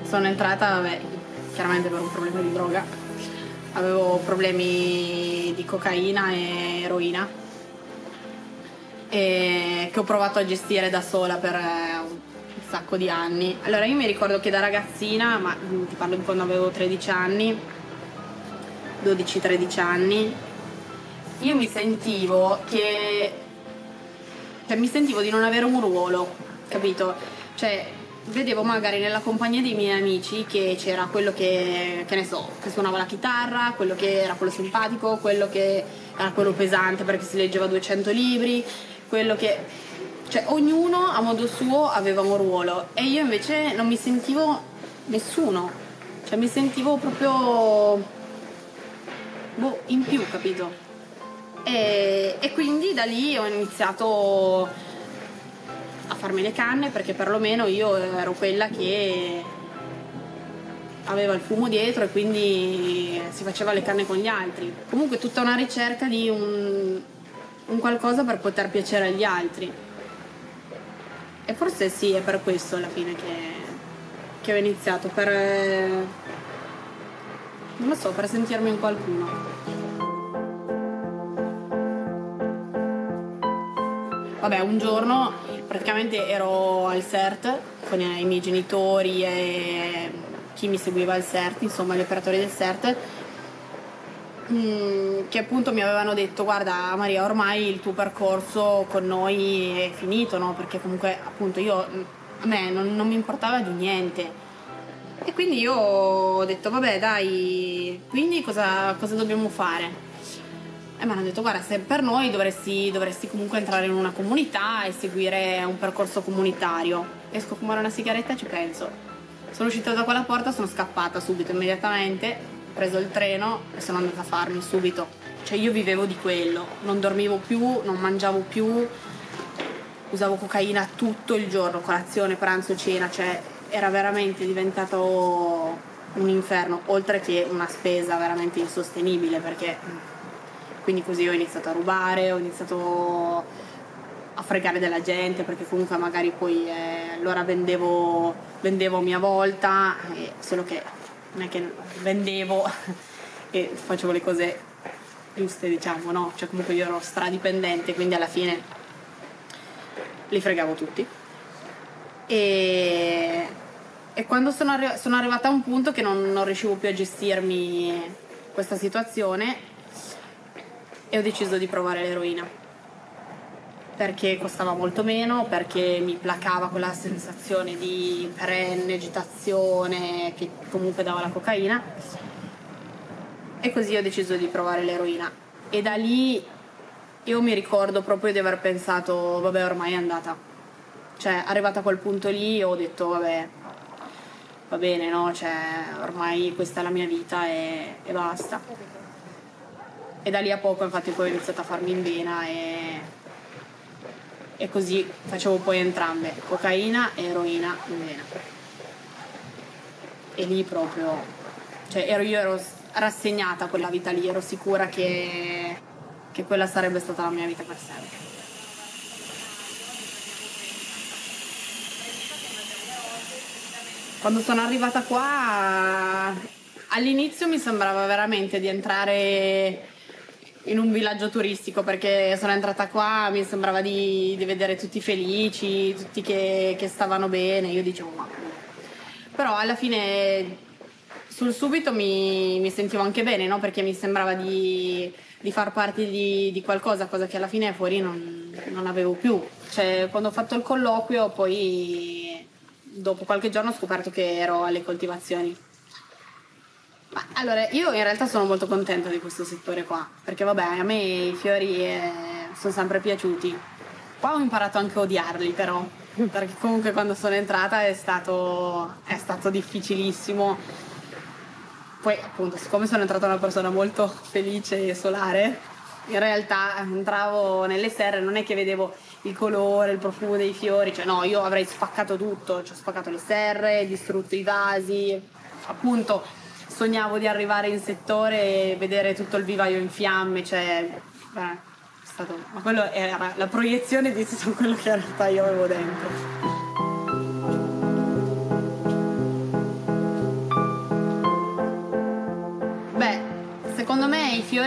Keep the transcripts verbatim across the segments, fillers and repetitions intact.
sono entrata, vabbè, chiaramente per un problema di droga. Avevo problemi di cocaina e eroina e che ho provato a gestire da sola per un sacco di anni. Allora io mi ricordo che da ragazzina, ma ti parlo di quando avevo tredici anni, dodici tredici anni, io mi sentivo che cioè mi sentivo di non avere un ruolo, capito? Cioè vedevo magari nella compagnia dei miei amici che c'era quello che, che ne so, che suonava la chitarra, quello che era quello simpatico, quello che era quello pesante perché si leggeva duecento libri, quello che... cioè ognuno a modo suo aveva un ruolo e io invece non mi sentivo nessuno, cioè mi sentivo proprio boh, in più, capito? E, e quindi da lì ho iniziato a farmi le canne perché perlomeno io ero quella che aveva il fumo dietro e quindi si faceva le canne con gli altri. Comunque tutta una ricerca di un, un qualcosa per poter piacere agli altri. E forse sì, è per questo alla fine che, che ho iniziato, per... non lo so, per sentirmi in qualcuno. Vabbè, un giorno praticamente ero al C E R T con i miei genitori e chi mi seguiva al C E R T, insomma gli operatori del C E R T, che appunto mi avevano detto: guarda Maria, ormai il tuo percorso con noi è finito, no? Perché comunque appunto io, a me non, non mi importava di niente. E quindi io ho detto vabbè dai, quindi cosa, cosa dobbiamo fare? E mi hanno detto guarda, se per noi dovresti, dovresti comunque entrare in una comunità e seguire un percorso comunitario. Esco a fumare una sigaretta e ci penso. Sono uscita da quella porta, sono scappata subito, immediatamente, ho preso il treno e sono andata a farmi subito. Cioè io vivevo di quello, non dormivo più, non mangiavo più, usavo cocaina tutto il giorno, colazione, pranzo, cena, cioè era veramente diventato un inferno, oltre che una spesa veramente insostenibile perché... Quindi così ho iniziato a rubare, ho iniziato a fregare della gente perché comunque magari poi eh, allora vendevo, vendevo a mia volta, eh, solo che non è che vendevo e facevo le cose giuste, diciamo, no? Cioè comunque io ero stradipendente, quindi alla fine li fregavo tutti. E, e quando sono, arri- sono arrivata a un punto che non, non riuscivo più a gestirmi questa situazione, e ho deciso di provare l'eroina perché costava molto meno, perché mi placava quella sensazione di perenne agitazione che comunque dava la cocaina, e così ho deciso di provare l'eroina. E da lì io mi ricordo proprio di aver pensato vabbè, ormai è andata, cioè arrivata a quel punto lì ho detto vabbè, va bene, no, cioè ormai questa è la mia vita e, e basta. E da lì a poco infatti poi ho iniziato a farmi in vena e, e così facevo poi entrambe, cocaina e eroina in vena. E lì proprio, cioè ero, io ero rassegnata a quella vita lì, ero sicura che, che quella sarebbe stata la mia vita per sempre. Quando sono arrivata qua, all'inizio mi sembrava veramente di entrare in un villaggio turistico, perché sono entrata qua, mi sembrava di, di vedere tutti felici, tutti che, che stavano bene, io dicevo ma... Però alla fine sul subito mi, mi sentivo anche bene, no? Perché mi sembrava di, di far parte di, di qualcosa, cosa che alla fine fuori non, non avevo più. Cioè quando ho fatto il colloquio poi dopo qualche giorno ho scoperto che ero alle coltivazioni. Ma allora, io in realtà sono molto contenta di questo settore qua, perché vabbè, a me i fiori eh, sono sempre piaciuti. Qua ho imparato anche a odiarli però, perché comunque quando sono entrata è stato, è stato difficilissimo. Poi appunto, siccome sono entrata una persona molto felice e solare, in realtà entravo nelle serre, non è che vedevo il colore, il profumo dei fiori, cioè no, io avrei spaccato tutto, cioè ho spaccato le serre, distrutto i vasi, appunto... Sognavo di arrivare in settore e vedere tutto il vivaio in fiamme, cioè, beh, è stato, ma quello era la proiezione di tutto quello che in realtà io avevo dentro.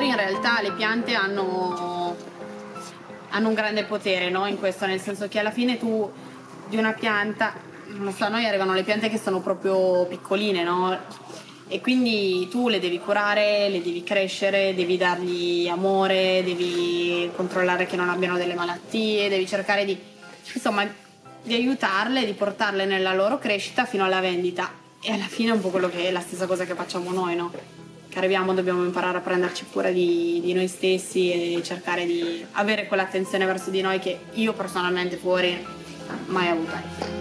fiori in realtà le piante hanno, hanno un grande potere, no? In questo, nel senso che alla fine tu di una pianta, non lo so, a noi arrivano le piante che sono proprio piccoline, no? E quindi tu le devi curare, le devi crescere, devi dargli amore, devi controllare che non abbiano delle malattie, devi cercare di, insomma, di aiutarle, di portarle nella loro crescita fino alla vendita. E alla fine è un po' quello che è la stessa cosa che facciamo noi, no? Che arriviamo, dobbiamo imparare a prenderci cura di, di noi stessi e cercare di avere quell'attenzione verso di noi che io personalmente fuori mai avuto.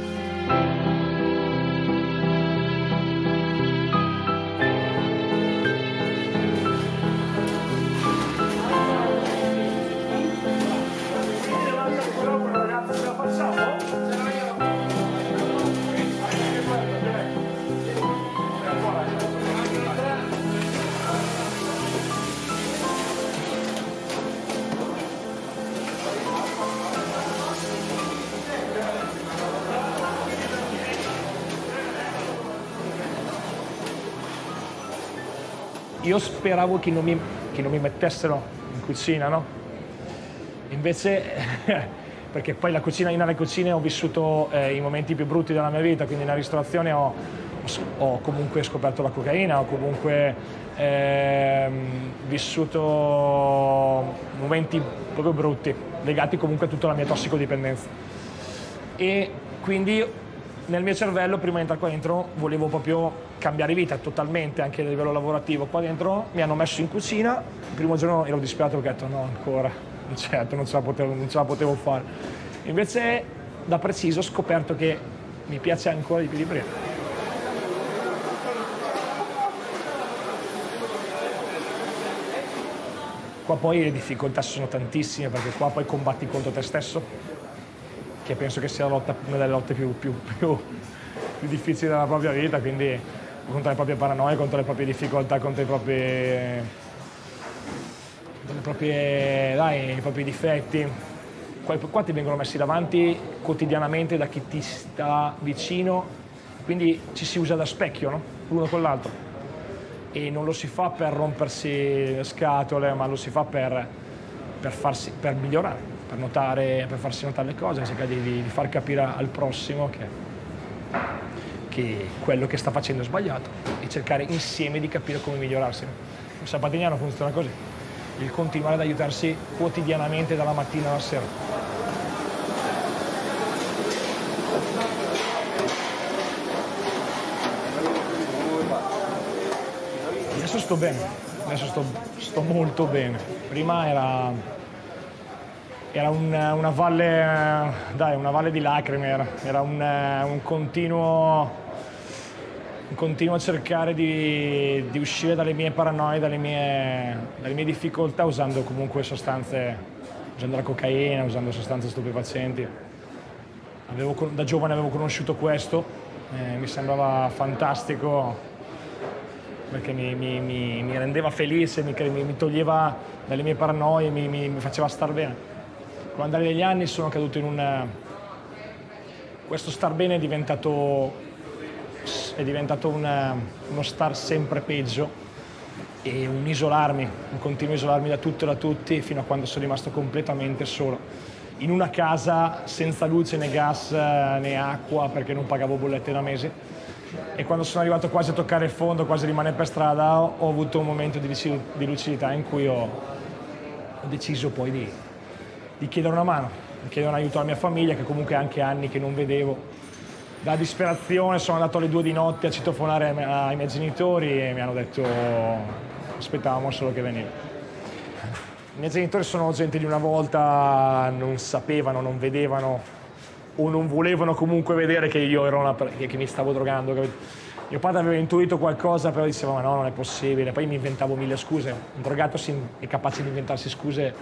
Io speravo che non mi, che non mi mettessero in cucina, no? Invece, perché poi la cucina, nelle cucine ho vissuto eh, i momenti più brutti della mia vita, quindi nella ristorazione ho, ho comunque scoperto la cocaina, ho comunque eh, vissuto momenti proprio brutti, legati comunque a tutta la mia tossicodipendenza. E quindi nel mio cervello, prima di entrare qua dentro, volevo proprio cambiare vita totalmente, anche a livello lavorativo. Qua dentro mi hanno messo in cucina, il primo giorno ero disperato perché ho detto no, ancora, certo, non ce la potevo, non ce la potevo fare. Invece, da preciso, ho scoperto che mi piace ancora di più di prima. Qua poi le difficoltà sono tantissime, perché qua poi combatti contro te stesso, che penso che sia la lotta, una delle lotte più, più, più, più difficili della propria vita, quindi contro le proprie paranoie, contro le proprie difficoltà, contro i propri, contro le proprie, dai, i propri difetti. Qua, qua ti vengono messi davanti quotidianamente da chi ti sta vicino, quindi ci si usa da specchio, no? L'uno con l'altro. E non lo si fa per rompersi le scatole, ma lo si fa per, per, farsi, per migliorare. Per, notare, per farsi notare le cose, cercare di, di far capire al prossimo che, che quello che sta facendo è sbagliato e cercare insieme di capire come migliorarsi. Il Sapatignano funziona così, il continuare ad aiutarsi quotidianamente dalla mattina alla sera. Adesso sto bene, adesso sto, sto molto bene. Prima era... Era un, una valle, dai, una valle di lacrime, era, era un, un, continuo, un continuo cercare di, di uscire dalle mie paranoie, dalle mie, dalle mie difficoltà, usando comunque sostanze, usando la cocaina, usando sostanze stupefacenti. Avevo, da giovane avevo conosciuto questo, eh, mi sembrava fantastico, perché mi, mi, mi, mi rendeva felice, mi, mi toglieva dalle mie paranoie, mi, mi, mi faceva star bene. Con l'andare degli anni sono caduto in un... Questo star bene è diventato, è diventato un, uno star sempre peggio e un isolarmi, un continuo isolarmi da tutto e da tutti fino a quando sono rimasto completamente solo. In una casa senza luce né gas né acqua perché non pagavo bollette da mesi. E quando sono arrivato quasi a toccare il fondo, quasi a rimanere per strada, ho avuto un momento di lucidità in cui ho, ho deciso poi di... di chiedere una mano, di chiedere un aiuto alla mia famiglia, che comunque anche anni che non vedevo. Da disperazione sono andato alle due di notte a citofonare ai miei genitori e mi hanno detto aspettavamo solo che veniva. I miei genitori sono gente di una volta, non sapevano, non vedevano o non volevano comunque vedere che io ero una, che mi stavo drogando. Mio padre aveva intuito qualcosa, però diceva ma no, non è possibile. Poi mi inventavo mille scuse. Un drogato è capace di inventarsi scuse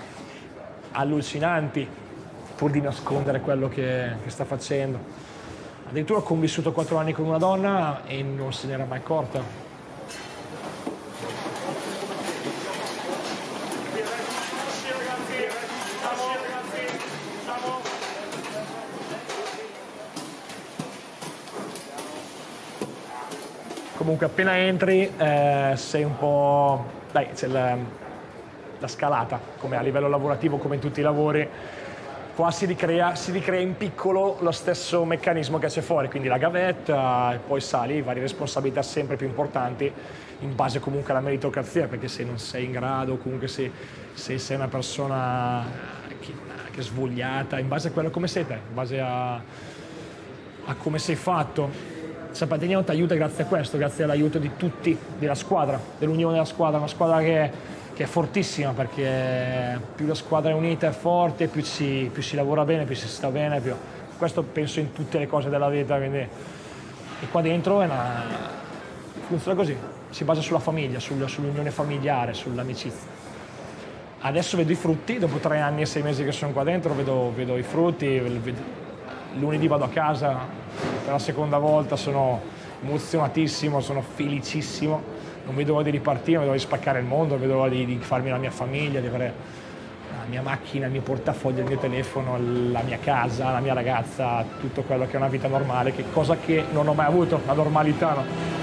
allucinanti pur di nascondere quello che, che sta facendo. Addirittura ho convissuto quattro anni con una donna e non se n'era mai accorta. Comunque appena entri eh, sei un po'... Dai, c'è il, la scalata, come a livello lavorativo, come in tutti i lavori. Qua si ricrea, si ricrea in piccolo lo stesso meccanismo che c'è fuori, quindi la gavetta, e poi sali, varie responsabilità sempre più importanti, in base comunque alla meritocrazia, perché se non sei in grado, comunque se, se sei una persona che, che è svogliata, in base a quello come sei te, in base a, a come sei fatto. San Patrignano ti aiuta grazie a questo, grazie all'aiuto di tutti, della squadra, dell'unione della squadra, una squadra che che è fortissima, perché più la squadra è unita e forte, più si, più si lavora bene, più si sta bene, più... questo penso in tutte le cose della vita, quindi... e qua dentro è una... funziona così, si basa sulla famiglia, sul, sull'unione familiare, sull'amicizia. Adesso vedo i frutti, dopo tre anni e sei mesi che sono qua dentro, vedo, vedo i frutti, vedo... lunedì vado a casa per la seconda volta, sono emozionatissimo, sono felicissimo. Non vedo voglia di ripartire, non vedo voglia di spaccare il mondo, non vedo voglia di, di farmi la mia famiglia, di avere la mia macchina, il mio portafoglio, il mio telefono, la mia casa, la mia ragazza, tutto quello che è una vita normale, che cosa che non ho mai avuto, la normalità, no?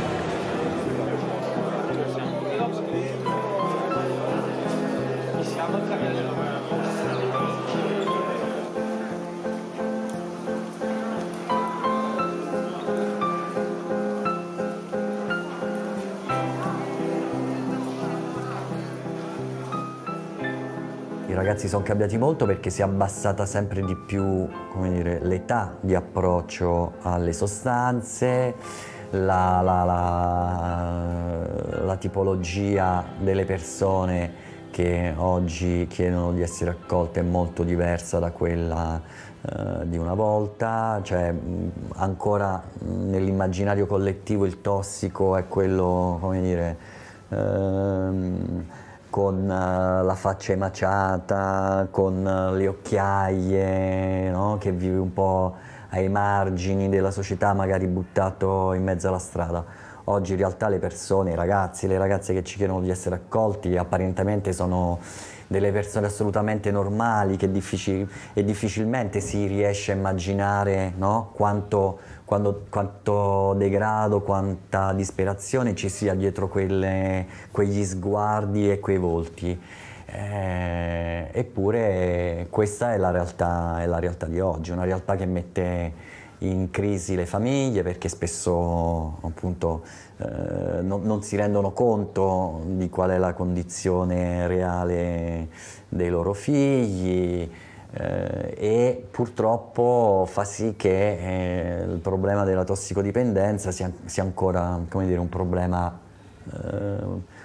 I ragazzi sono cambiati molto perché si è abbassata sempre di più, come dire, l'età di approccio alle sostanze, la, la, la, la tipologia delle persone che oggi chiedono di essere accolte è molto diversa da quella eh, di una volta, cioè ancora nell'immaginario collettivo il tossico è quello, come dire, ehm, con uh, la faccia emaciata, con uh, le occhiaie, no? Che vive un po' ai margini della società, magari buttato in mezzo alla strada. Oggi in realtà le persone, i ragazzi, le ragazze che ci chiedono di essere accolti apparentemente sono delle persone assolutamente normali, che difficil- e difficilmente si riesce a immaginare, no? quanto, quando, quanto degrado, quanta disperazione ci sia dietro quelle, quegli sguardi e quei volti. Eh, eppure questa è la realtà, è la realtà di oggi, una realtà che mette in crisi le famiglie, perché spesso appunto eh, non, non si rendono conto di qual è la condizione reale dei loro figli eh, e purtroppo fa sì che eh, il problema della tossicodipendenza sia, sia ancora, come dire, un problema eh,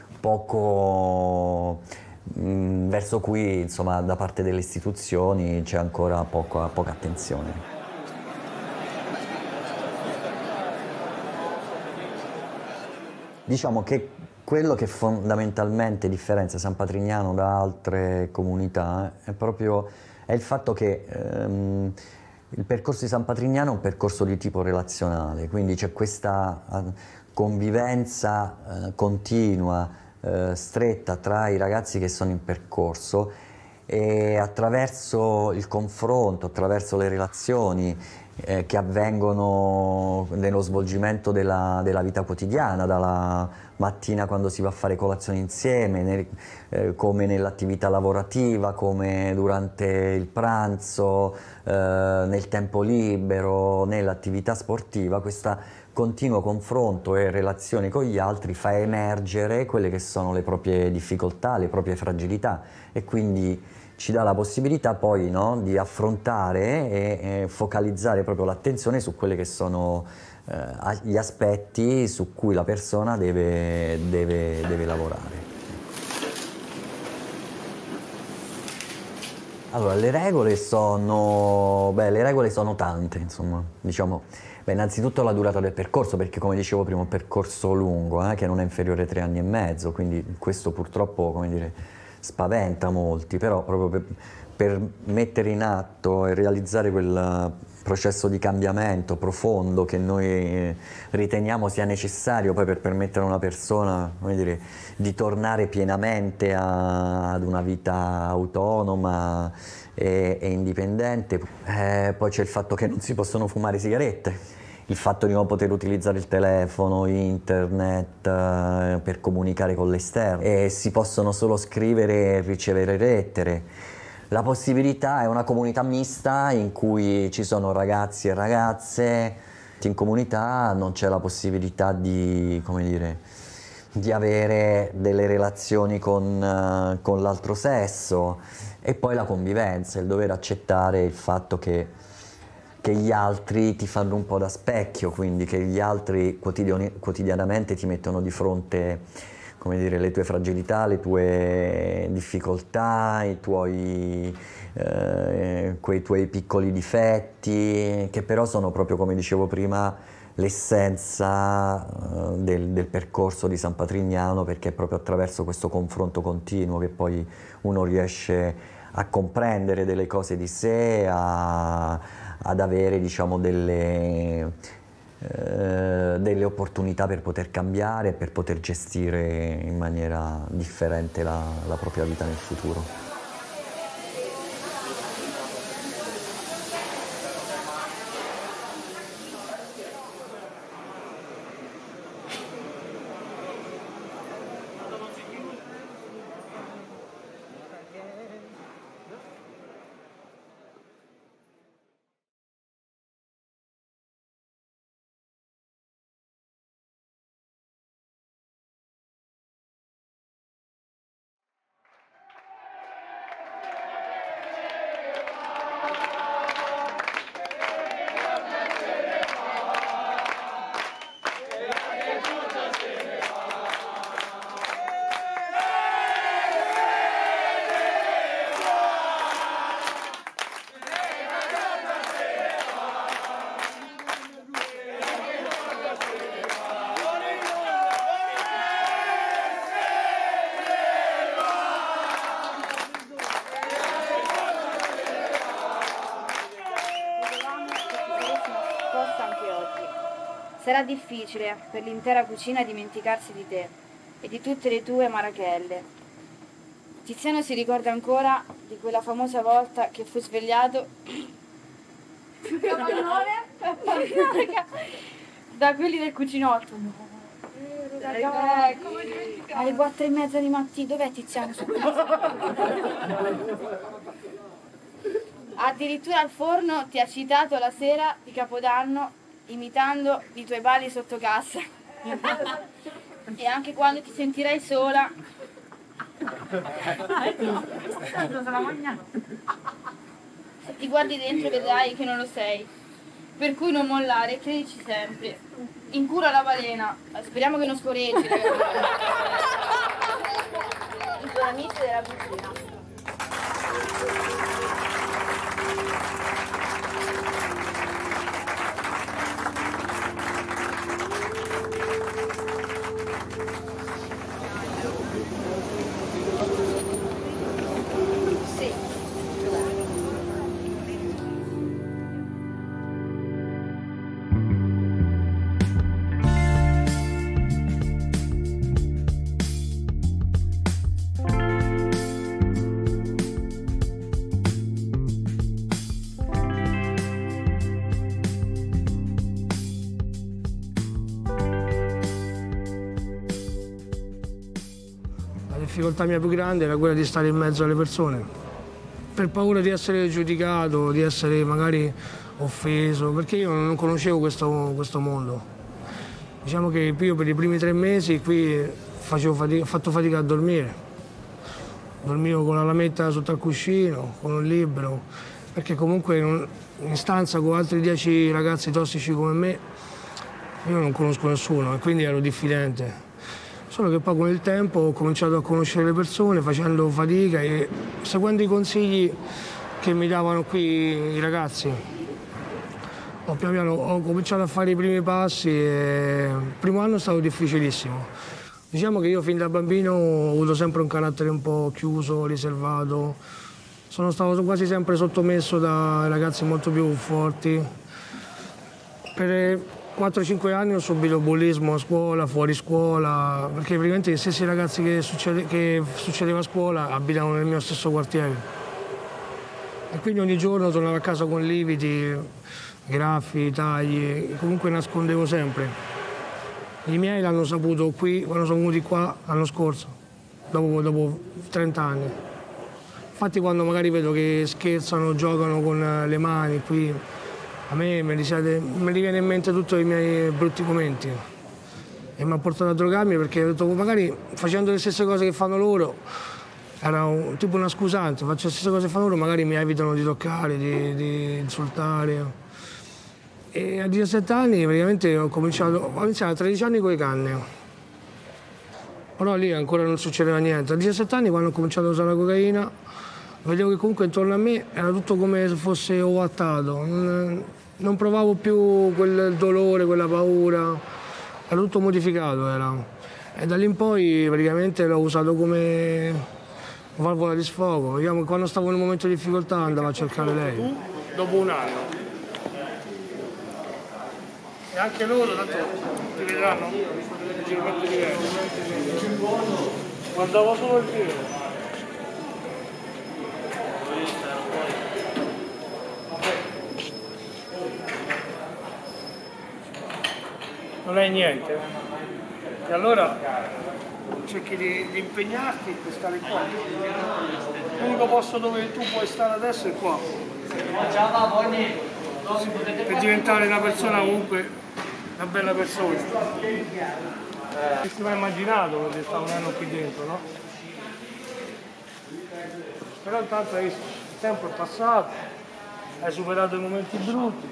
poco mh, verso cui, insomma, da parte delle istituzioni c'è ancora poco, poca attenzione. Diciamo che quello che fondamentalmente differenzia San Patrignano da altre comunità è proprio è il fatto che ehm, il percorso di San Patrignano è un percorso di tipo relazionale, quindi c'è questa convivenza eh, continua, eh, stretta tra i ragazzi che sono in percorso, e attraverso il confronto, attraverso le relazioni Eh, che avvengono nello svolgimento della, della vita quotidiana, dalla mattina quando si va a fare colazione insieme, nel, eh, come nell'attività lavorativa, come durante il pranzo, eh, nel tempo libero, nell'attività sportiva. Questo continuo confronto e relazione con gli altri fa emergere quelle che sono le proprie difficoltà, le proprie fragilità, e quindi ci dà la possibilità poi, no, di affrontare e, e focalizzare proprio l'attenzione su quelli che sono eh, gli aspetti su cui la persona deve, deve, deve lavorare. Allora, le regole sono, beh, le regole sono tante, insomma, diciamo. Beh, innanzitutto la durata del percorso, perché come dicevo prima è un percorso lungo, eh, che non è inferiore ai tre anni e mezzo, quindi questo purtroppo, come dire, spaventa molti, però proprio per, per mettere in atto e realizzare quel processo di cambiamento profondo che noi riteniamo sia necessario poi per permettere a una persona, come dire, di tornare pienamente a, ad una vita autonoma e, e indipendente. Eh, poi c'è il fatto che non si possono fumare sigarette, il fatto di non poter utilizzare il telefono, internet eh, per comunicare con l'esterno, e si possono solo scrivere e ricevere lettere. La possibilità è una comunità mista in cui ci sono ragazzi e ragazze. In comunità non c'è la possibilità di, come dire, di avere delle relazioni con, uh, con l'altro sesso, e poi la convivenza, il dover accettare il fatto che, che gli altri ti fanno un po' da specchio, quindi che gli altri quotidiani, quotidianamente ti mettono di fronte, come dire, le tue fragilità, le tue difficoltà, i tuoi, eh, quei tuoi piccoli difetti, che però sono proprio, come dicevo prima, l'essenza uh, del, del percorso di San Patrignano, perché è proprio attraverso questo confronto continuo che poi uno riesce a comprendere delle cose di sé, a, ad avere, diciamo, delle, eh, delle opportunità per poter cambiare, per poter gestire in maniera differente la, la propria vita nel futuro. Sarà difficile per l'intera cucina dimenticarsi di te e di tutte le tue marachelle. Tiziano si ricorda ancora di quella famosa volta che fu svegliato da quelli del cucinotto. Alle quattro e mezza di mattina, dov'è Tiziano? Addirittura al forno ti ha citato la sera di Capodanno imitando i tuoi balli sotto cassa. E anche quando ti sentirai sola, se ti guardi dentro vedrai che non lo sei. Per cui non mollare, credici sempre. Incura la balena, speriamo che non scorreggi. I tuoi amici della cucina. La difficoltà mia più grande era quella di stare in mezzo alle persone, per paura di essere giudicato, di essere magari offeso, perché io non conoscevo questo, questo mondo. Diciamo che io per i primi tre mesi qui facevo fatica, ho fatto fatica a dormire. Dormivo con la lametta sotto al cuscino, con un libro, perché comunque in stanza con altri dieci ragazzi tossici come me io non conosco nessuno e quindi ero diffidente. Solo che poi con il tempo ho cominciato a conoscere le persone facendo fatica e seguendo i consigli che mi davano qui i ragazzi. Ho, piano piano, ho cominciato a fare i primi passi e il primo anno è stato difficilissimo. Diciamo che io fin da bambino ho avuto sempre un carattere un po' chiuso, riservato. Sono stato quasi sempre sottomesso da ragazzi molto più forti. Per quattro cinque anni ho subito bullismo a scuola, fuori scuola, perché praticamente gli stessi ragazzi che, succede, che succedeva a scuola abitavano nel mio stesso quartiere. E quindi ogni giorno tornavo a casa con lividi, graffi, tagli, comunque nascondevo sempre. I miei l'hanno saputo qui, quando sono venuti qua l'anno scorso, dopo, dopo trenta anni. Infatti quando magari vedo che scherzano, giocano con le mani qui, a me mi riviene in mente tutti i miei brutti momenti. E mi ha portato a drogarmi perché ho detto, magari facendo le stesse cose che fanno loro, era un, tipo una scusante, faccio le stesse cose che fanno loro, magari mi evitano di toccare, di, di insultare. E a diciassette anni praticamente ho cominciato, ho iniziato a tredici anni con le canne. Però lì ancora non succedeva niente. A diciassette anni quando ho cominciato a usare la cocaina, vedevo che comunque intorno a me era tutto come se fosse ovattato. Non, non provavo più quel dolore, quella paura. Era tutto modificato, era. E da lì in poi praticamente l'ho usato come valvola di sfogo. Io, quando stavo in un momento di difficoltà andavo a cercare lei. Tu, dopo un anno. E anche loro, tanto ti vedranno, leggermente diversi. Guardavo solo il piede. Non è niente. E allora cerchi di, di impegnarti per stare qua. L'unico posto dove tu puoi stare adesso è qua. Per diventare una persona comunque, una bella persona. Ti sei mai immaginato che sta un anno qui dentro, no? Però intanto hai visto, il tempo è passato, hai superato i momenti brutti.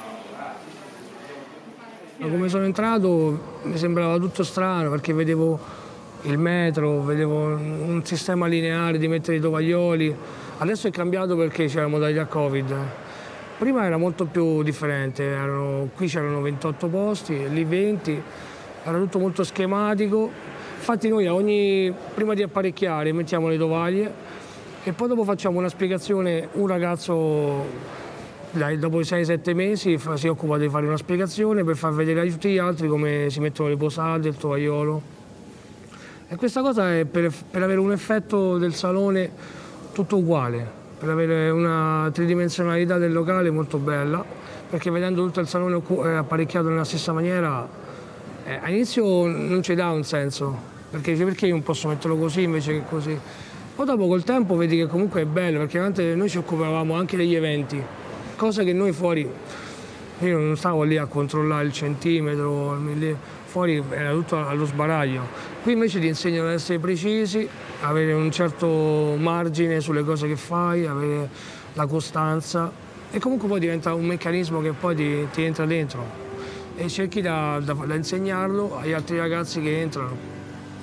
Come sono entrato mi sembrava tutto strano perché vedevo il metro, vedevo un sistema lineare di mettere i tovaglioli. Adesso è cambiato perché c'è la modalità Covid. Prima era molto più differente, erano, qui c'erano ventotto posti, lì venti, era tutto molto schematico. Infatti noi a ogni, prima di apparecchiare mettiamo le tovaglie e poi dopo facciamo una spiegazione, un ragazzo dai, dopo i sei sette mesi si occupa di fare una spiegazione per far vedere a tutti gli altri come si mettono le posate, il tovagliolo. E questa cosa è per, per avere un effetto del salone tutto uguale, per avere una tridimensionalità del locale molto bella, perché vedendo tutto il salone apparecchiato nella stessa maniera, eh, all'inizio non ci dà un senso, perché dice perché io non posso metterlo così invece che così. Poi dopo col tempo vedi che comunque è bello, perché anche noi ci occupavamo anche degli eventi, cosa che noi fuori, io non stavo lì a controllare il centimetro, fuori era tutto allo sbaraglio. Qui invece ti insegnano ad essere precisi, avere un certo margine sulle cose che fai, avere la costanza e comunque poi diventa un meccanismo che poi ti, ti entra dentro e cerchi da, da, da insegnarlo agli altri ragazzi che entrano.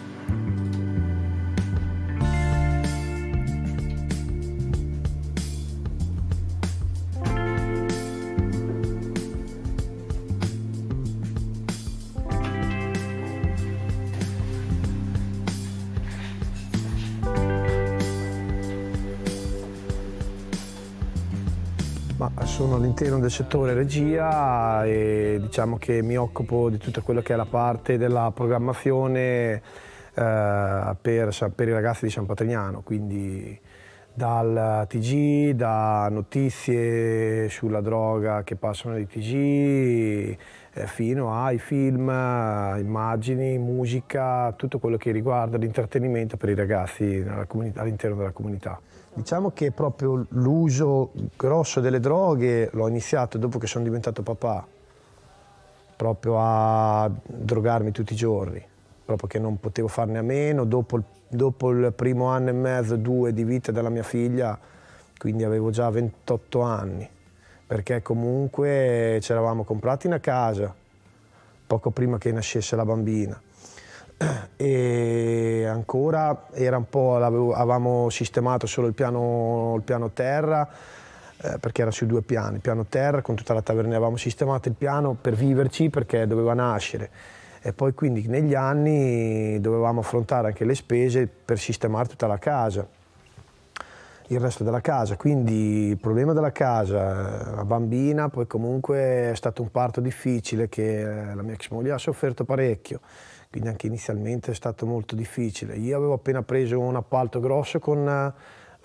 Sono all'interno del settore regia e diciamo che mi occupo di tutta quella che è la parte della programmazione eh, per, per i ragazzi di San Patrignano, quindi dal T G, da notizie sulla droga che passano nei T G eh, fino ai film, immagini, musica, tutto quello che riguarda l'intrattenimento per i ragazzi all'interno della comunità. Diciamo che proprio l'uso grosso delle droghe l'ho iniziato dopo che sono diventato papà, proprio a drogarmi tutti i giorni, proprio che non potevo farne a meno. Dopo il, dopo il primo anno e mezzo, due di vita della mia figlia, quindi avevo già ventotto anni, perché comunque ci eravamo comprati una casa poco prima che nascesse la bambina. E ancora era un po', avevamo sistemato solo il piano, il piano terra eh, perché era su due piani, il piano terra con tutta la taverna, avevamo sistemato il piano per viverci perché doveva nascere e poi quindi negli anni dovevamo affrontare anche le spese per sistemare tutta la casa, il resto della casa, quindi il problema della casa, la bambina, poi comunque è stato un parto difficile che la mia ex moglie ha sofferto parecchio. Quindi anche inizialmente è stato molto difficile. Io avevo appena preso un appalto grosso con la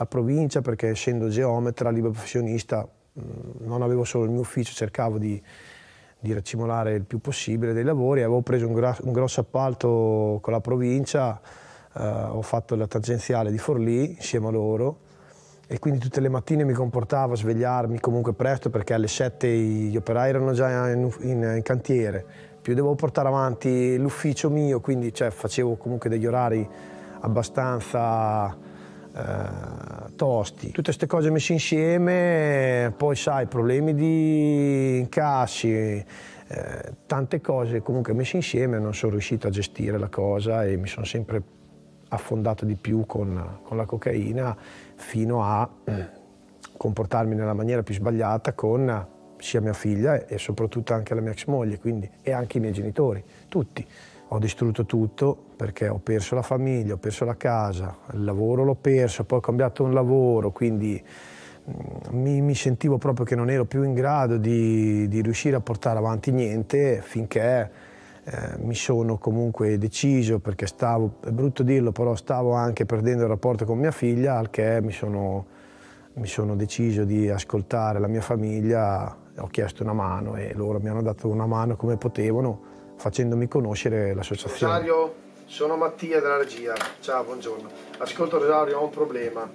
la provincia, perché essendo geometra, libero professionista, non avevo solo il mio ufficio, cercavo di, di racimolare il più possibile dei lavori. Avevo preso un, gra un grosso appalto con la provincia, eh, ho fatto la tangenziale di Forlì insieme a loro, e quindi tutte le mattine mi comportavo a svegliarmi comunque presto, perché alle sette gli operai erano già in, in, in cantiere, più dovevo portare avanti l'ufficio mio, quindi cioè, facevo comunque degli orari abbastanza eh, tosti. Tutte queste cose messe insieme, poi sai, problemi di incassi, eh, tante cose comunque messe insieme, non sono riuscito a gestire la cosa e mi sono sempre affondato di più con, con la cocaina, fino a comportarmi nella maniera più sbagliata con sia mia figlia e soprattutto anche la mia ex moglie, quindi, e anche i miei genitori, tutti. Ho distrutto tutto perché ho perso la famiglia, ho perso la casa, il lavoro l'ho perso, poi ho cambiato un lavoro, quindi mi, mi sentivo proprio che non ero più in grado di, di riuscire a portare avanti niente, finché Eh, mi sono comunque deciso, perché stavo, è brutto dirlo, però stavo anche perdendo il rapporto con mia figlia, al che mi sono, mi sono deciso di ascoltare la mia famiglia, ho chiesto una mano e loro mi hanno dato una mano come potevano, facendomi conoscere l'associazione. Rosario, sono Mattia della regia, ciao, buongiorno. Ascolta Rosario, ho un problema,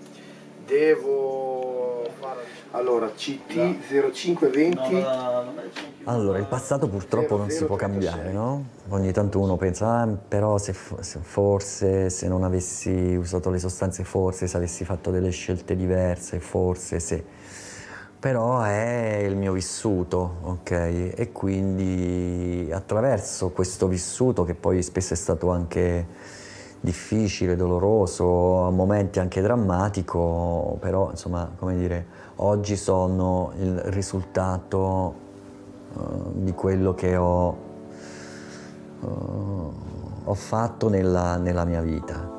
devo fare... Allora, C T zero cinque venti... Allora, il passato purtroppo non si può cambiare, no? Ogni tanto uno pensa, ah, però se, se forse se non avessi usato le sostanze, forse se avessi fatto delle scelte diverse, forse se... Però è il mio vissuto, ok? E quindi attraverso questo vissuto, che poi spesso è stato anche difficile, doloroso, a momenti anche drammatico, però insomma, come dire, oggi sono il risultato uh, di quello che ho, uh, ho fatto nella, nella mia vita.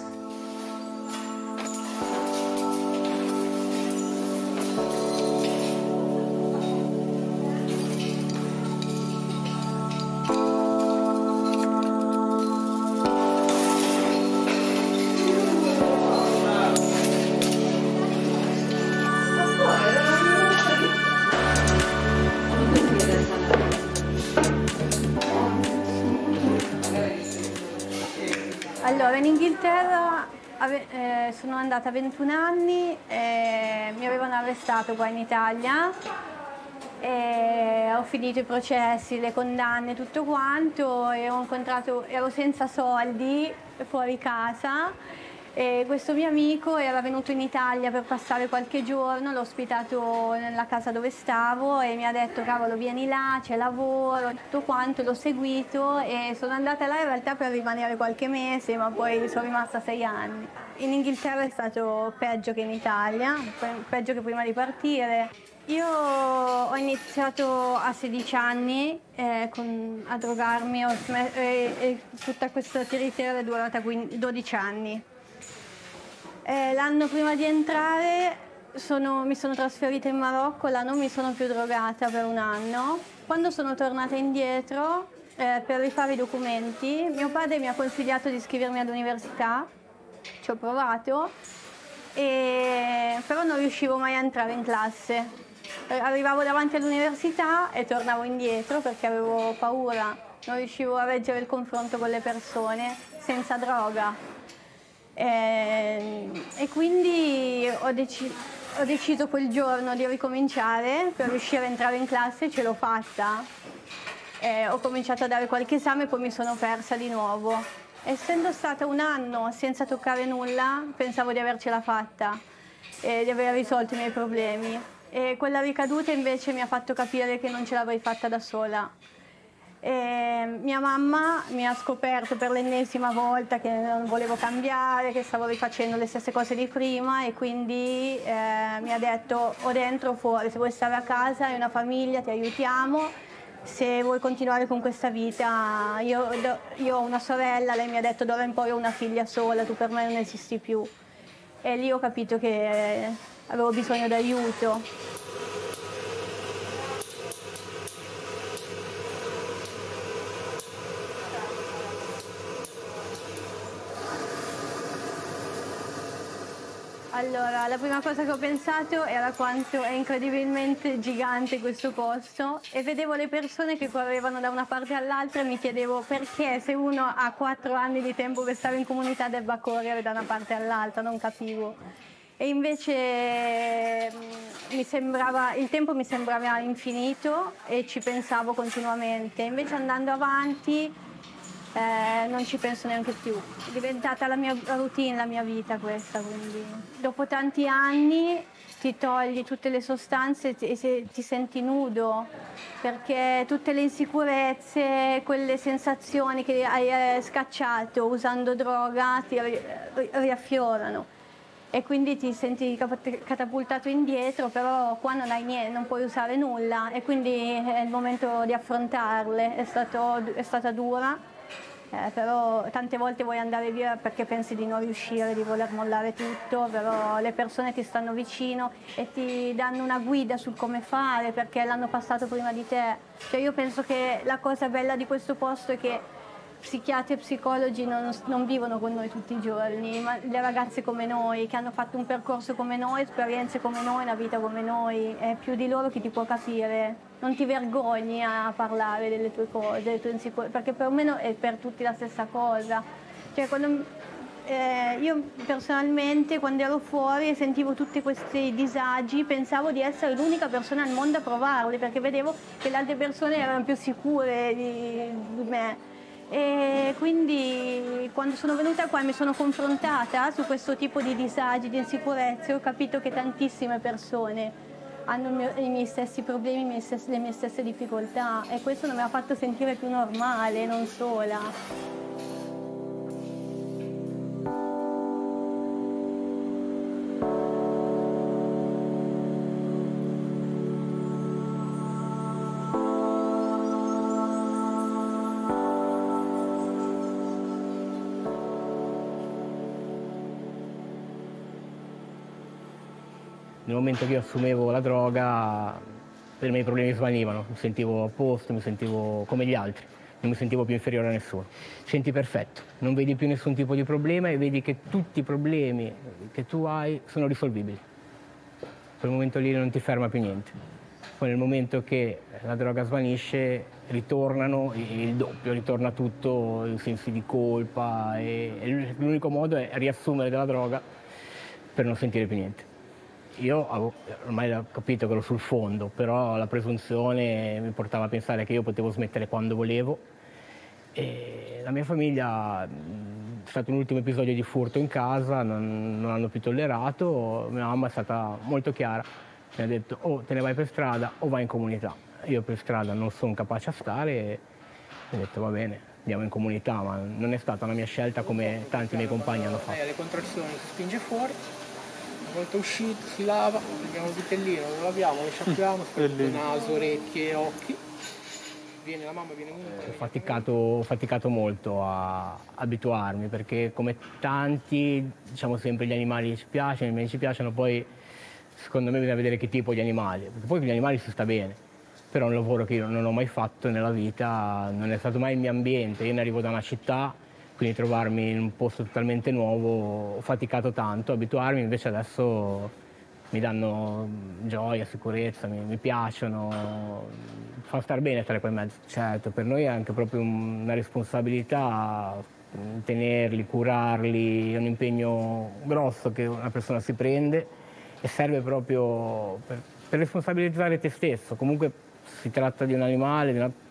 Allora, in Inghilterra eh, sono andata a ventuno anni, e mi avevano arrestato qua in Italia, e ho finito i processi, le condanne, tutto quanto, e ho incontrato, ero senza soldi, fuori casa, e questo mio amico era venuto in Italia per passare qualche giorno, l'ho ospitato nella casa dove stavo e mi ha detto: cavolo, vieni là, c'è lavoro, tutto quanto, l'ho seguito e sono andata là in realtà per rimanere qualche mese, ma poi sono rimasta sei anni. In Inghilterra è stato peggio che in Italia, peggio che prima di partire. Io ho iniziato a sedici anni eh, con, a drogarmi, ho, e, e tutta questa tiritera è durata dodici anni. Eh, l'anno prima di entrare sono, mi sono trasferita in Marocco, là non mi sono più drogata per un anno. Quando sono tornata indietro eh, per rifare i documenti, mio padre mi ha consigliato di iscrivermi all'università, ci ho provato, e, però non riuscivo mai a entrare in classe. Arrivavo davanti all'università e tornavo indietro perché avevo paura, non riuscivo a reggere il confronto con le persone senza droga. E, e quindi ho, deci ho deciso quel giorno di ricominciare per riuscire a entrare in classe, ce l'ho fatta. E ho cominciato a dare qualche esame e poi mi sono persa di nuovo. Essendo stata un anno senza toccare nulla, pensavo di avercela fatta e di aver risolto i miei problemi. E quella ricaduta invece mi ha fatto capire che non ce l'avrei fatta da sola. E mia mamma mi ha scoperto per l'ennesima volta che non volevo cambiare, che stavo rifacendo le stesse cose di prima, e quindi eh, mi ha detto: o dentro o fuori, se vuoi stare a casa hai una famiglia, ti aiutiamo, se vuoi continuare con questa vita, io, io ho una sorella, lei mi ha detto: d'ora in poi ho una figlia sola, tu per me non esisti più. E lì ho capito che avevo bisogno d'aiuto. Allora, la prima cosa che ho pensato era quanto è incredibilmente gigante questo posto e vedevo le persone che correvano da una parte all'altra e mi chiedevo perché se uno ha quattro anni di tempo per stare in comunità debba correre da una parte all'altra, non capivo. E invece mi sembrava, il tempo mi sembrava infinito e ci pensavo continuamente. Invece andando avanti eh, non ci penso neanche più. È diventata la mia routine, la mia vita questa. Quindi. Dopo tanti anni ti togli tutte le sostanze e ti, ti senti nudo, perché tutte le insicurezze, quelle sensazioni che hai scacciato usando droga ti riaffiorano. E quindi ti senti catapultato indietro, però qua non hai niente, non puoi usare nulla e quindi è il momento di affrontarle. È, stato, è stata dura, eh, però tante volte vuoi andare via perché pensi di non riuscire, di voler mollare tutto, però le persone ti stanno vicino e ti danno una guida su come fare perché l'hanno passato prima di te. Cioè io penso che la cosa bella di questo posto è che psichiatri e psicologi non, non vivono con noi tutti i giorni, ma le ragazze come noi, che hanno fatto un percorso come noi, esperienze come noi, una vita come noi, è più di loro chi ti può capire. Non ti vergogni a parlare delle tue cose, delle tue insicurezze, perché per me è per tutti la stessa cosa. Cioè, quando, eh, io personalmente quando ero fuori e sentivo tutti questi disagi, pensavo di essere l'unica persona al mondo a provarli, perché vedevo che le altre persone erano più sicure di, di me. E quindi quando sono venuta qua e mi sono confrontata su questo tipo di disagi, di insicurezze, ho capito che tantissime persone hanno il mio, i miei stessi problemi, i miei stessi, le mie stesse difficoltà e questo non mi ha fatto sentire più normale, non sola. Nel momento che io assumevo la droga, per me i problemi svanivano, mi sentivo a posto, mi sentivo come gli altri, non mi sentivo più inferiore a nessuno. Ti senti perfetto, non vedi più nessun tipo di problema e vedi che tutti i problemi che tu hai sono risolvibili. Quel momento lì non ti ferma più niente. Poi nel momento che la droga svanisce, ritornano il doppio, ritorna tutto, i sensi di colpa e l'unico modo è riassumere della droga per non sentire più niente. Io avevo, ormai ho capito che ero sul fondo, però la presunzione mi portava a pensare che io potevo smettere quando volevo. E la mia famiglia, è stato un ultimo episodio di furto in casa, non, non hanno più tollerato, mia mamma è stata molto chiara, mi ha detto o te ne vai per strada o vai in comunità. Io per strada non sono capace a stare e ho detto va bene, andiamo in comunità, ma non è stata una mia scelta come tanti miei compagni hanno fatto. Eh, le contrazioni si spinge fuori. Una volta uscito si lava, prendiamo il vitellino, lo laviamo, lo sciacquiamo, il naso, orecchie, occhi. Viene la mamma, viene comunque. Ho faticato, ho faticato molto a abituarmi perché come tanti, diciamo sempre gli animali ci piacciono, i miei ci piacciono, poi secondo me bisogna vedere che tipo di animali, perché poi con gli animali si sta bene, però è un lavoro che io non ho mai fatto nella vita, non è stato mai il mio ambiente, io ne arrivo da una città, quindi trovarmi in un posto totalmente nuovo, ho faticato tanto, abituarmi, invece adesso mi danno gioia, sicurezza, mi, mi piacciono, fa star bene stare qua in mezzo. Certo, per noi è anche proprio una responsabilità tenerli, curarli, è un impegno grosso che una persona si prende e serve proprio per, per responsabilizzare te stesso. Comunque si tratta di un animale, di una,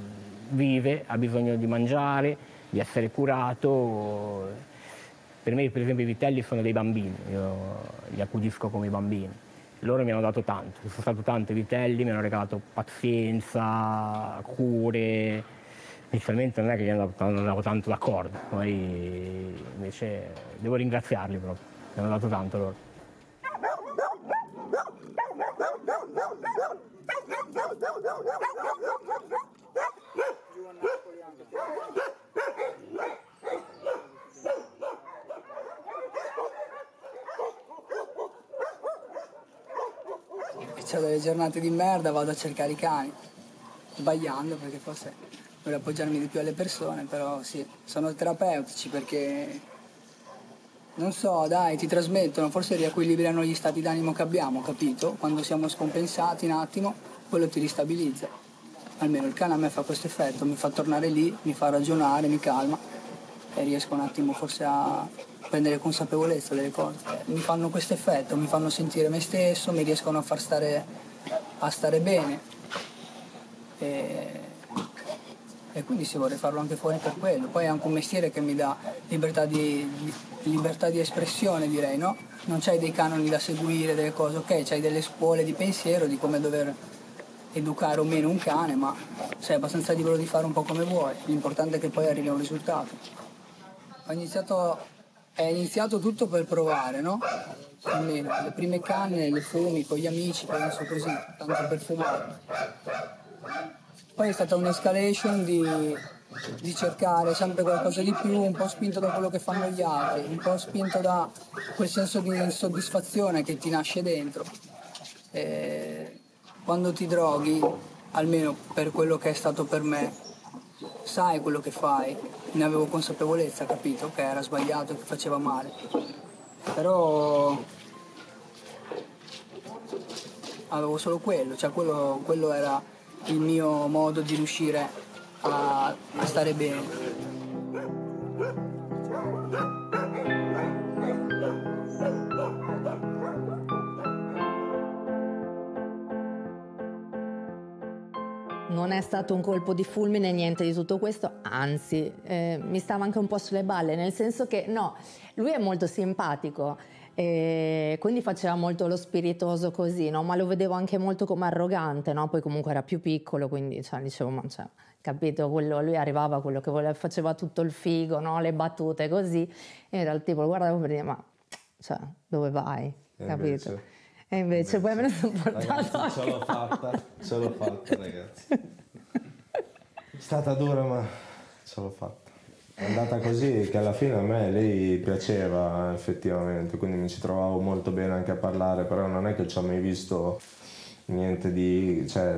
vive, ha bisogno di mangiare, di essere curato. Per me, per esempio, i vitelli sono dei bambini, io li accudisco come i bambini. Loro mi hanno dato tanto, sono stato tanto ai vitelli, mi hanno regalato pazienza, cure. Inizialmente non è che gli andavo tanto d'accordo, poi invece devo ringraziarli proprio, mi hanno dato tanto loro. C'ho delle giornate di merda, vado a cercare i cani, sbagliando perché forse vorrei appoggiarmi di più alle persone, però sì, sono terapeutici perché non so, dai, ti trasmettono, forse riequilibrano gli stati d'animo che abbiamo, capito? Quando siamo scompensati un attimo, quello ti ristabilizza. Almeno il cane a me fa questo effetto, mi fa tornare lì, mi fa ragionare, mi calma e riesco un attimo forse a prendere consapevolezza delle cose. Mi fanno questo effetto, mi fanno sentire me stesso, mi riescono a far stare, a stare bene. E... e quindi sì, vorrei farlo anche fuori per quello. Poi è anche un mestiere che mi dà libertà di, di, libertà di espressione, direi, no? Non c'hai dei canoni da seguire, delle cose, ok, c'hai delle scuole di pensiero di come dover educare o meno un cane, ma sei abbastanza libero di fare un po' come vuoi. L'importante è che poi arrivi a un risultato. Ho iniziato, è iniziato tutto per provare, no? Almeno le prime canne, le fumi con gli amici, penso così, tanto per fumare. Poi è stata un'escalation di, di cercare sempre qualcosa di più, un po' spinto da quello che fanno gli altri, un po' spinto da quel senso di insoddisfazione che ti nasce dentro. E quando ti droghi, almeno per quello che è stato per me, sai quello che fai, ne avevo consapevolezza, capito? Che era sbagliato, che faceva male. Però avevo solo quello, cioè quello, quello era il mio modo di riuscire a, a stare bene. Non è stato un colpo di fulmine, niente di tutto questo, anzi eh, mi stava anche un po' sulle balle, nel senso che no, lui è molto simpatico, e quindi faceva molto lo spiritoso così, no? Ma lo vedevo anche molto come arrogante, no? Poi comunque era più piccolo, quindi cioè, dicevo, ma cioè, capito, quello, lui arrivava a quello che voleva, faceva tutto il figo, no? Le battute così, e era il tipo, lo guardavo per dire, ma cioè, dove vai? E Capito? invece, e invece, invece poi me ne sono portato ragazzi, ce l'ho fatta, ce l'ho fatta ragazzi. È stata dura ma ce l'ho fatta. È andata così che alla fine a me lei piaceva effettivamente, quindi mi ci trovavo molto bene anche a parlare, però non è che ci ho mai visto niente di... cioè,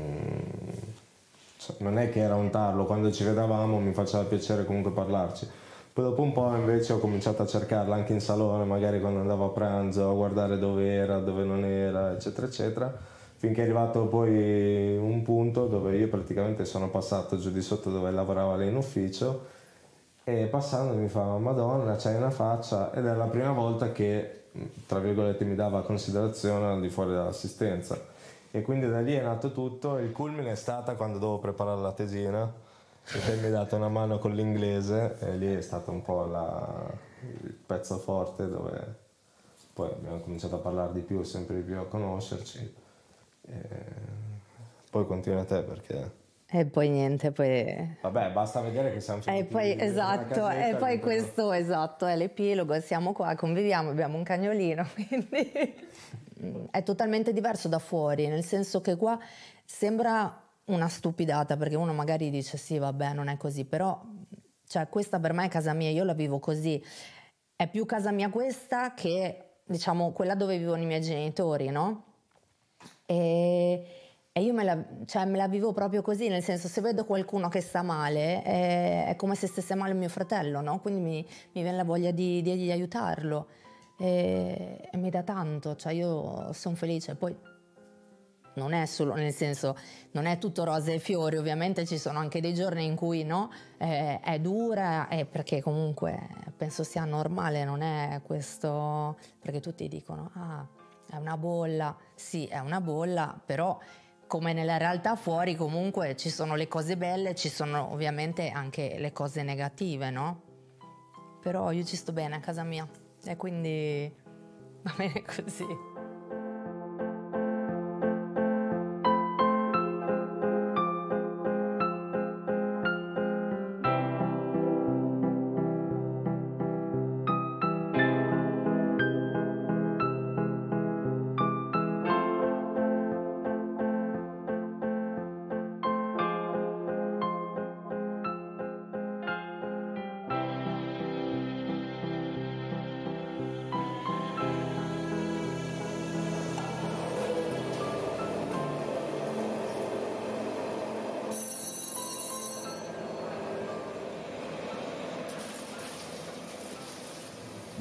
cioè non è che era un tarlo, quando ci vedevamo mi faceva piacere comunque parlarci. Poi dopo un po' invece ho cominciato a cercarla anche in salone, magari quando andavo a pranzo, a guardare dove era, dove non era, eccetera eccetera, finché è arrivato poi un punto dove io praticamente sono passato giù di sotto dove lavorava lei in ufficio, e passando mi fa, Madonna, c'hai una faccia, ed è la prima volta che, tra virgolette, mi dava considerazione al di fuori dell'assistenza. E quindi da lì è nato tutto. Il culmine è stata quando dovevo preparare la tesina, e te mi hai dato una mano con l'inglese, e lì è stato un po' la, il pezzo forte dove poi abbiamo cominciato a parlare di più, sempre di più, a conoscerci. E poi continua te perché... E poi niente, poi... Vabbè, basta vedere che siamo finiti. E poi, esatto, e poi questo, esatto, è l'epilogo, siamo qua, conviviamo, abbiamo un cagnolino, quindi è totalmente diverso da fuori, nel senso che qua sembra una stupidata, perché uno magari dice sì, vabbè, non è così, però cioè, questa per me è casa mia, io la vivo così, è più casa mia questa che, diciamo, quella dove vivono i miei genitori, no? E... E io me la, cioè, me la vivo proprio così, nel senso, se vedo qualcuno che sta male è, è come se stesse male mio fratello, no? Quindi mi, mi viene la voglia di, di, di aiutarlo e, e mi dà tanto, cioè io sono felice. Poi non è solo, nel senso, non è tutto rose e fiori, ovviamente ci sono anche dei giorni in cui no, è, è dura, è perché comunque penso sia normale, non è questo, perché tutti dicono, ah, è una bolla, sì, è una bolla, però... come nella realtà fuori comunque ci sono le cose belle, ci sono ovviamente anche le cose negative, no? Però io ci sto bene a casa mia e quindi va bene così.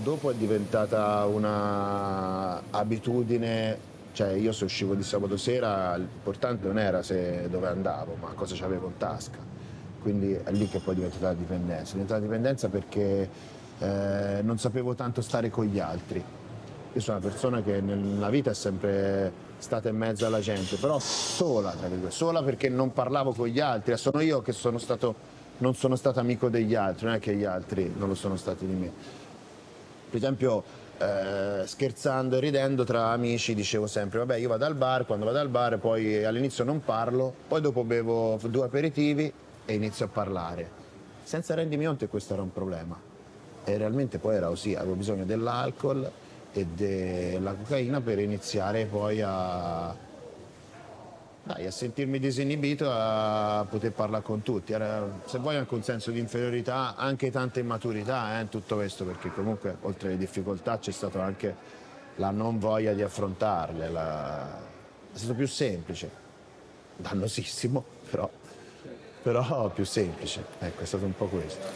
dopo è diventata una abitudine, cioè io se uscivo di sabato sera l'importante non era se dove andavo, ma cosa c'avevo in tasca. Quindi è lì che poi è diventata la dipendenza. È diventata dipendenza perché eh, non sapevo tanto stare con gli altri. Io sono una persona che nella vita è sempre stata in mezzo alla gente, però sola, tra virgolette, sola perché non parlavo con gli altri. Sono io che sono stato, non sono stato amico degli altri, non è che gli altri non lo sono stati di me. Per esempio, eh, scherzando e ridendo tra amici dicevo sempre, vabbè, io vado al bar, quando vado al bar poi all'inizio non parlo, poi dopo bevo due aperitivi e inizio a parlare, senza rendermi conto che questo era un problema. E realmente poi era così, avevo bisogno dell'alcol e della cocaina per iniziare poi a, dai, a sentirmi disinibito, a poter parlare con tutti. Era, se vuoi, anche un senso di inferiorità, anche tanta immaturità eh, in tutto questo, perché comunque oltre alle difficoltà c'è stata anche la non voglia di affrontarle, la... è stato più semplice, dannosissimo, però, però più semplice, ecco, è stato un po' questo.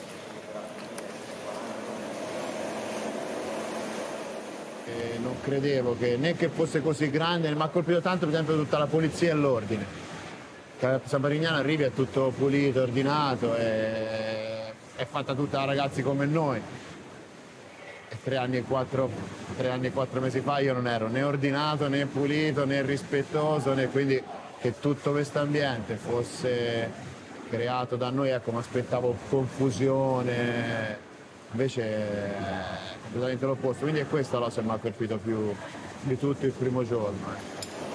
E non credevo che né che fosse così grande, mi ha colpito tanto per esempio tutta la polizia e l'ordine. A San Marignano arrivi è tutto pulito, ordinato, e è fatta tutta da ragazzi come noi. E tre anni e quattro, tre anni e quattro mesi fa io non ero né ordinato, né pulito, né rispettoso, né quindi che tutto questo ambiente fosse creato da noi, ecco, mi aspettavo confusione. Invece è completamente l'opposto, quindi è questa la cosa che mi ha colpito più di tutto il primo giorno. Eh.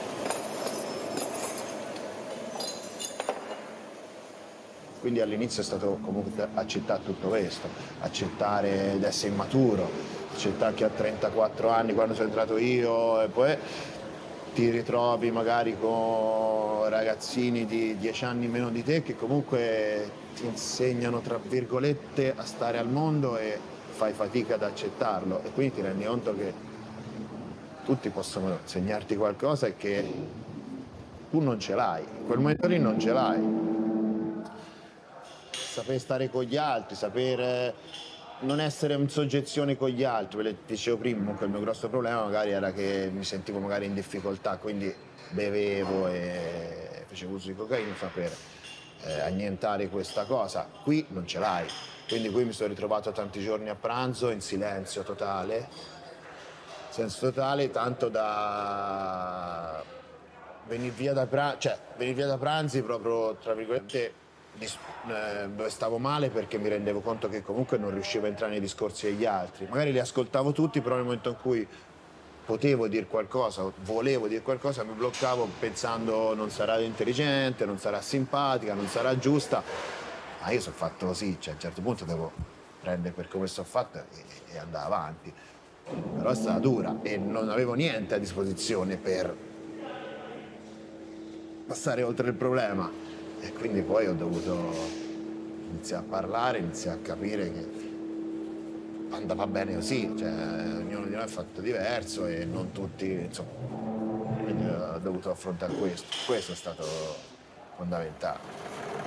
Quindi all'inizio è stato comunque accettare tutto questo, accettare di essere immaturo, accettare che a trentaquattro anni, quando sono entrato io, e poi ti ritrovi magari con ragazzini di dieci anni meno di te che comunque ti insegnano, tra virgolette, a stare al mondo e fai fatica ad accettarlo, e quindi ti rendi conto che tutti possono insegnarti qualcosa e che tu non ce l'hai, in quel momento lì non ce l'hai. Saper stare con gli altri, saper non essere in soggezione con gli altri. Ve dicevo prima, comunque il mio grosso problema magari era che mi sentivo magari in difficoltà, quindi bevevo e facevo uso di cocaina per eh, annientare questa cosa. Qui non ce l'hai, quindi qui mi sono ritrovato tanti giorni a pranzo in silenzio totale, silenzio totale, tanto da venire via da pranzi, cioè venire via da pranzi proprio, tra virgolette, dove stavo male perché mi rendevo conto che comunque non riuscivo a entrare nei discorsi degli altri. Magari li ascoltavo tutti, però nel momento in cui potevo dire qualcosa, volevo dire qualcosa, mi bloccavo pensando non sarà intelligente, non sarà simpatica, non sarà giusta. Ma io sono fatto così, cioè a un certo punto devo prendere per come sono fatto e, e andare avanti. Però è stata dura e non avevo niente a disposizione per passare oltre il problema. E quindi poi ho dovuto iniziare a parlare, iniziare a capire che andava bene così, cioè ognuno di noi è fatto diverso e non tutti, insomma, quindi ho dovuto affrontare questo. Questo è stato fondamentale.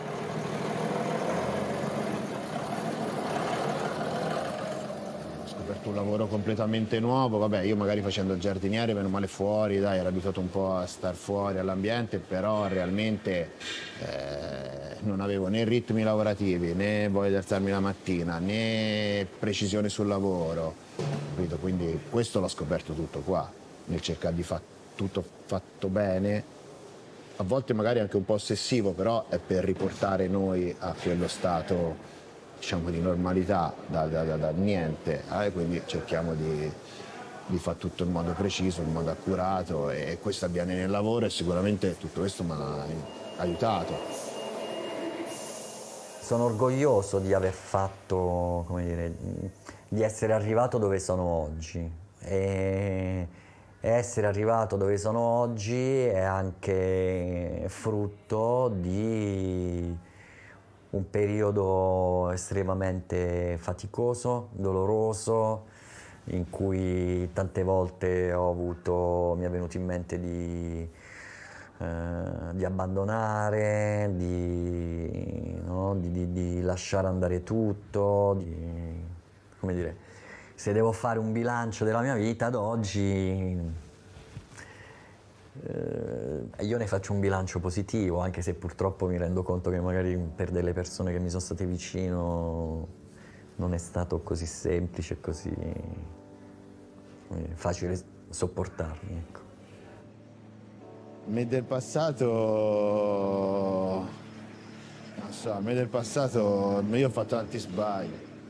Un lavoro completamente nuovo, vabbè, io magari facendo il giardiniere, meno male fuori, dai, ero abituato un po' a star fuori all'ambiente, però realmente eh, non avevo né ritmi lavorativi, né voglia di alzarmi la mattina, né precisione sul lavoro, capito? Quindi questo l'ho scoperto tutto qua, nel cercare di fare tutto fatto bene, a volte magari anche un po' ossessivo, però è per riportare noi a quello stato, diciamo, di normalità, da, da, da, da niente, eh? Quindi cerchiamo di, di fare tutto in modo preciso, in modo accurato, e questo avviene nel lavoro e sicuramente tutto questo mi ha aiutato. Sono orgoglioso di aver fatto, come dire, di essere arrivato dove sono oggi, e essere arrivato dove sono oggi è anche frutto di un periodo estremamente faticoso, doloroso, in cui tante volte ho avuto, mi è venuto in mente di, eh, di abbandonare, di, no, di, di, di lasciare andare tutto, di, come dire, se devo fare un bilancio della mia vita ad oggi, eh, io ne faccio un bilancio positivo, anche se purtroppo mi rendo conto che magari per delle persone che mi sono state vicino non è stato così semplice, così facile sopportarmi, ecco. Me del passato, non so, a me del passato, io ho fatto tanti sbagli,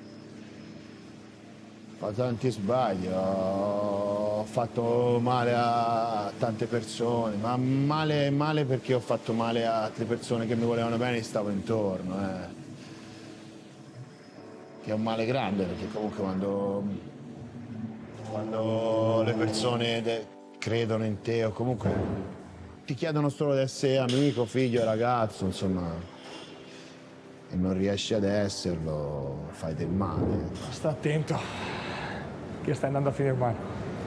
ho fatto tanti sbagli, ho fatto male a tante persone, ma male, male perché ho fatto male a altre persone che mi volevano bene e stavo intorno, eh. Che è un male grande, perché comunque quando, quando le persone de- credono in te o comunque ti chiedono solo di essere amico, figlio, ragazzo, insomma, e non riesci ad esserlo, fai del male. Sta attento, che stai andando a finire male.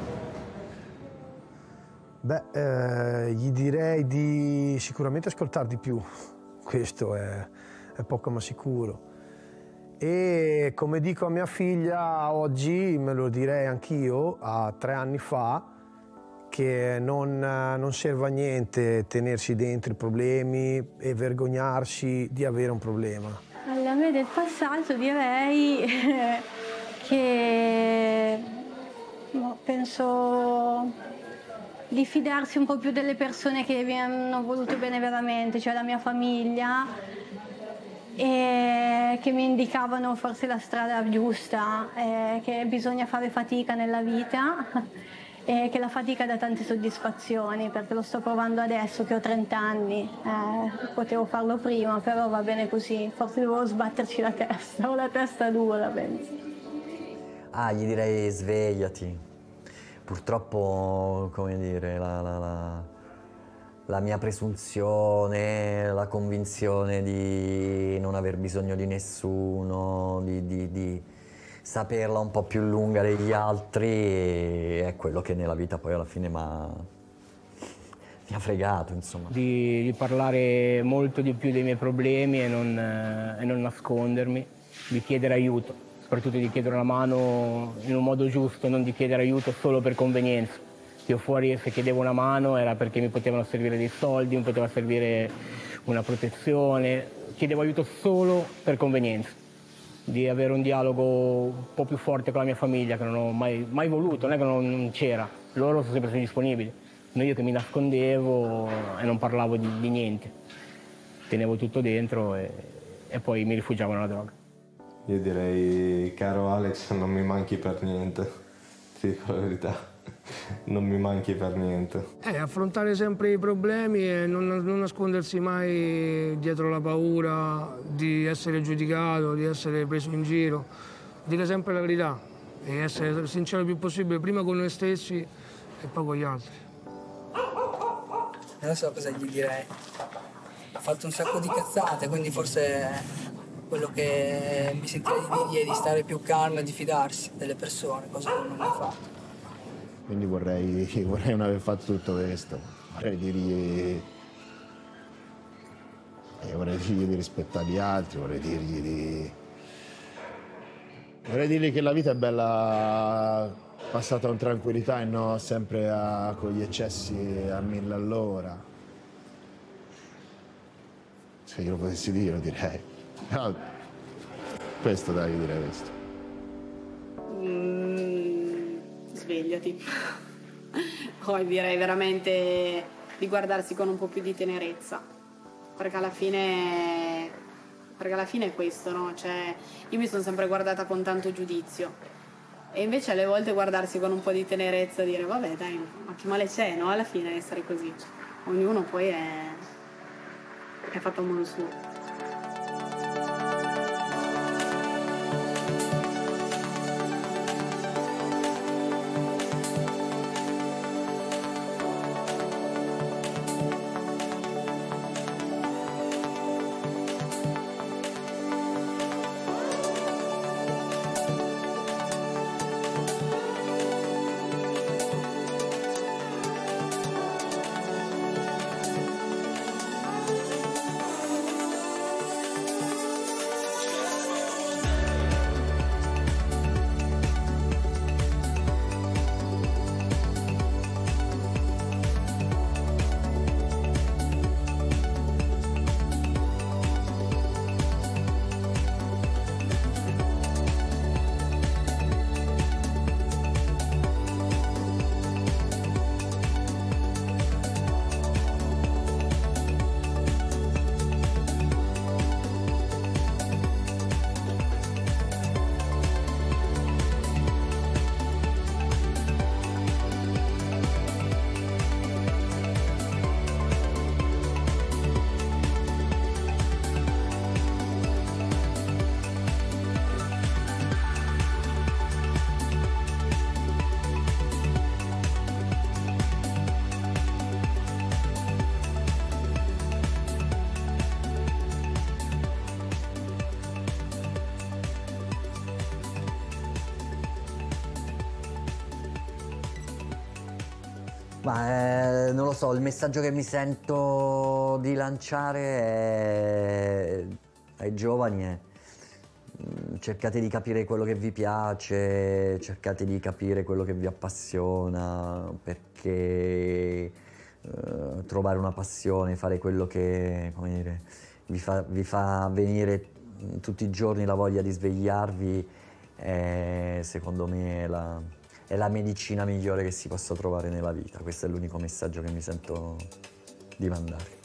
Beh, eh, gli direi di sicuramente ascoltare di più, questo è, è poco ma sicuro. E come dico a mia figlia oggi, me lo direi anch'io, a tre anni fa, che non, non serve a niente tenersi dentro i problemi e vergognarsi di avere un problema. Alla me del passato direi che boh, penso di fidarsi un po' più delle persone che mi hanno voluto bene veramente, cioè la mia famiglia, e che mi indicavano forse la strada giusta, eh, che bisogna fare fatica nella vita e che la fatica dà tante soddisfazioni, perché lo sto provando adesso che ho trenta anni, eh, potevo farlo prima, però va bene così, forse dovevo sbatterci la testa, ho la testa dura, penso. Ah, gli direi svegliati. Purtroppo, come dire, la, la, la, la mia presunzione, la convinzione di non aver bisogno di nessuno, di, di, di saperla un po' più lunga degli altri, è quello che nella vita poi alla fine m'ha mi ha fregato, insomma. Di, di parlare molto di più dei miei problemi e non, eh, e non nascondermi, di chiedere aiuto, soprattutto di chiedere una mano in un modo giusto, non di chiedere aiuto solo per convenienza. Io fuori, se chiedevo una mano, era perché mi potevano servire dei soldi, mi poteva servire una protezione, chiedevo aiuto solo per convenienza. Di avere un dialogo un po' più forte con la mia famiglia, che non ho mai, mai voluto, non è che non c'era, loro sono sempre stati disponibili. Non io che mi nascondevo e non parlavo di, di niente, tenevo tutto dentro e, e poi mi rifugiavo nella droga. Io direi, caro Alex, non mi manchi per niente, ti dico la verità, non mi manchi per niente. Eh, affrontare sempre i problemi e non, non nascondersi mai dietro la paura di essere giudicato, di essere preso in giro, dire sempre la verità e essere sincero il più possibile, prima con noi stessi e poi con gli altri. Non so cosa gli direi. Ha fatto un sacco di cazzate, quindi forse quello che mi sentirei di dirgli è di stare più calmo e di fidarsi delle persone, cosa che non ho fatto. Quindi vorrei, vorrei non aver fatto tutto questo, vorrei dirgli, eh, vorrei dirgli di rispettare gli altri, vorrei dirgli di... Vorrei dirgli che la vita è bella passata con tranquillità e non sempre a, con gli eccessi a mille all'ora. Se io lo potessi dire lo direi. No, questo dai, io direi questo. Mm, svegliati. Poi direi veramente di guardarsi con un po' più di tenerezza, perché alla fine, perché alla fine è questo, no? Cioè, io mi sono sempre guardata con tanto giudizio. E invece alle volte guardarsi con un po' di tenerezza e dire vabbè dai, ma che male c'è, no? Alla fine essere così. Ognuno poi è, è fatto a modo suo. Ma eh, non lo so, il messaggio che mi sento di lanciare è, ai giovani è cercate di capire quello che vi piace, cercate di capire quello che vi appassiona, perché eh, trovare una passione, fare quello che, come dire, vi fa, vi fa venire tutti i giorni la voglia di svegliarvi, è, secondo me è la, è la medicina migliore che si possa trovare nella vita. Questo è l'unico messaggio che mi sento di mandare.